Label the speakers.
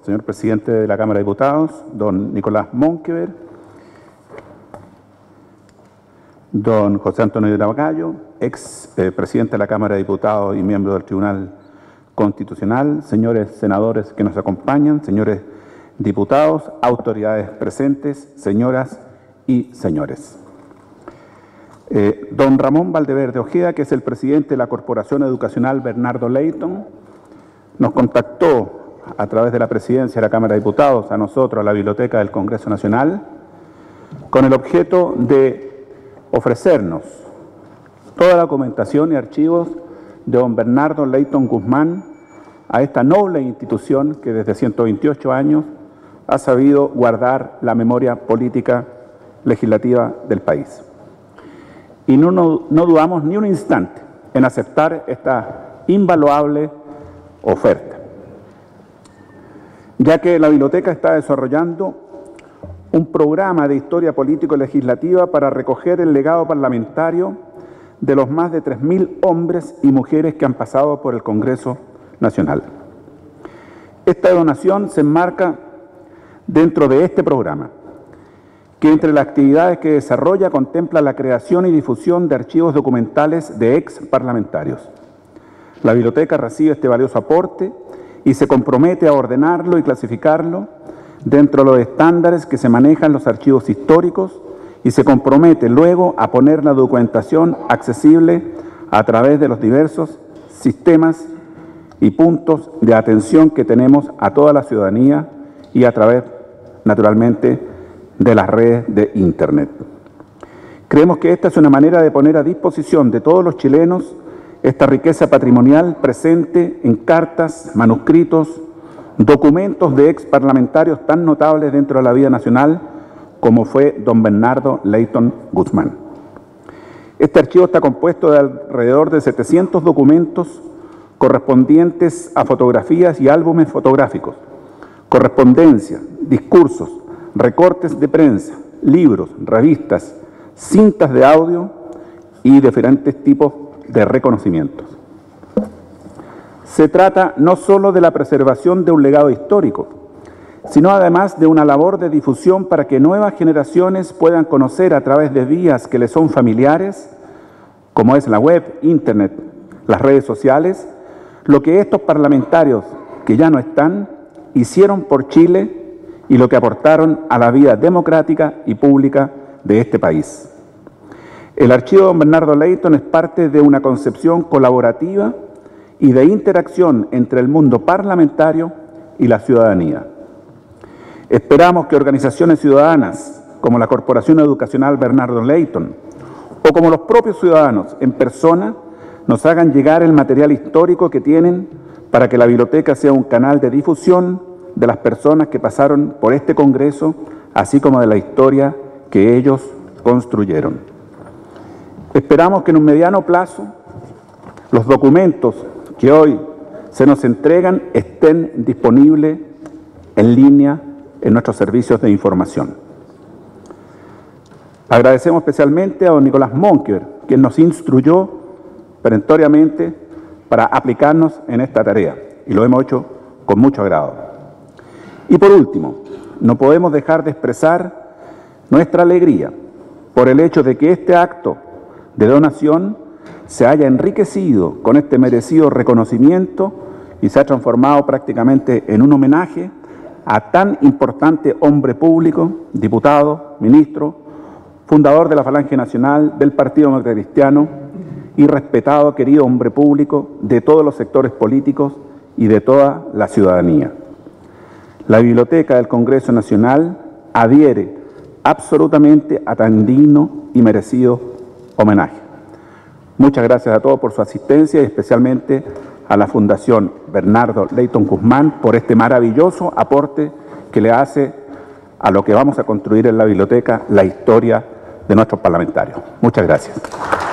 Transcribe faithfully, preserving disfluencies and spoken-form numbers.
Speaker 1: señor presidente de la Cámara de Diputados, don Nicolás Monkever, don José Antonio de Labacayo, ex eh, presidente de la Cámara de Diputados y miembro del Tribunal Constitucional, señores senadores que nos acompañan, señores diputados, autoridades presentes, señoras y señores. Eh, don Ramón Valdeverde Ojeda, que es el presidente de la Corporación Educacional Bernardo Leyton, nos contactó a través de la presidencia de la Cámara de Diputados, a nosotros, a la Biblioteca del Congreso Nacional, con el objeto de ofrecernos toda la documentación y archivos de don Bernardo Leyton Guzmán a esta noble institución que desde ciento veintiocho años ha sabido guardar la memoria política legislativa del país. Y no, no, no dudamos ni un instante en aceptar esta invaluable oferta, ya que la biblioteca está desarrollando un programa de historia político-legislativa para recoger el legado parlamentario de los más de tres mil hombres y mujeres que han pasado por el Congreso Nacional. Esta donación se enmarca dentro de este programa, que entre las actividades que desarrolla contempla la creación y difusión de archivos documentales de ex parlamentarios. La biblioteca recibe este valioso aporte y se compromete a ordenarlo y clasificarlo dentro de los estándares que se manejan los archivos históricos y se compromete luego a poner la documentación accesible a través de los diversos sistemas y puntos de atención que tenemos a toda la ciudadanía y a través, naturalmente, de las redes de Internet. Creemos que esta es una manera de poner a disposición de todos los chilenos esta riqueza patrimonial presente en cartas, manuscritos, documentos de ex parlamentarios tan notables dentro de la vida nacional como fue don Bernardo Leyton Guzmán. Este archivo está compuesto de alrededor de setecientos documentos correspondientes a fotografías y álbumes fotográficos, correspondencia, discursos, recortes de prensa, libros, revistas, cintas de audio y diferentes tipos de reconocimientos. Se trata no solo de la preservación de un legado histórico, sino además de una labor de difusión para que nuevas generaciones puedan conocer a través de vías que les son familiares, como es la web, internet, las redes sociales, lo que estos parlamentarios que ya no están hicieron por Chile y lo que aportaron a la vida democrática y pública de este país. El archivo de don Bernardo Leyton es parte de una concepción colaborativa y de interacción entre el mundo parlamentario y la ciudadanía. Esperamos que organizaciones ciudadanas como la Corporación Educacional Bernardo Leyton o como los propios ciudadanos en persona nos hagan llegar el material histórico que tienen para que la biblioteca sea un canal de difusión de las personas que pasaron por este Congreso, así como de la historia que ellos construyeron. Esperamos que en un mediano plazo los documentos que hoy se nos entregan estén disponibles en línea en nuestros servicios de información. Agradecemos especialmente a don Nicolás Monkever, quien nos instruyó perentoriamente para aplicarnos en esta tarea, y lo hemos hecho con mucho agrado. Y por último, no podemos dejar de expresar nuestra alegría por el hecho de que este acto de donación se haya enriquecido con este merecido reconocimiento y se ha transformado prácticamente en un homenaje a tan importante hombre público, diputado, ministro, fundador de la Falange Nacional, del Partido Demócrata Cristiano y respetado, querido hombre público de todos los sectores políticos y de toda la ciudadanía. La Biblioteca del Congreso Nacional adhiere absolutamente a tan digno y merecido homenaje. Muchas gracias a todos por su asistencia y especialmente a la Fundación Bernardo Leyton Guzmán por este maravilloso aporte que le hace a lo que vamos a construir en la biblioteca, la historia de nuestros parlamentarios. Muchas gracias.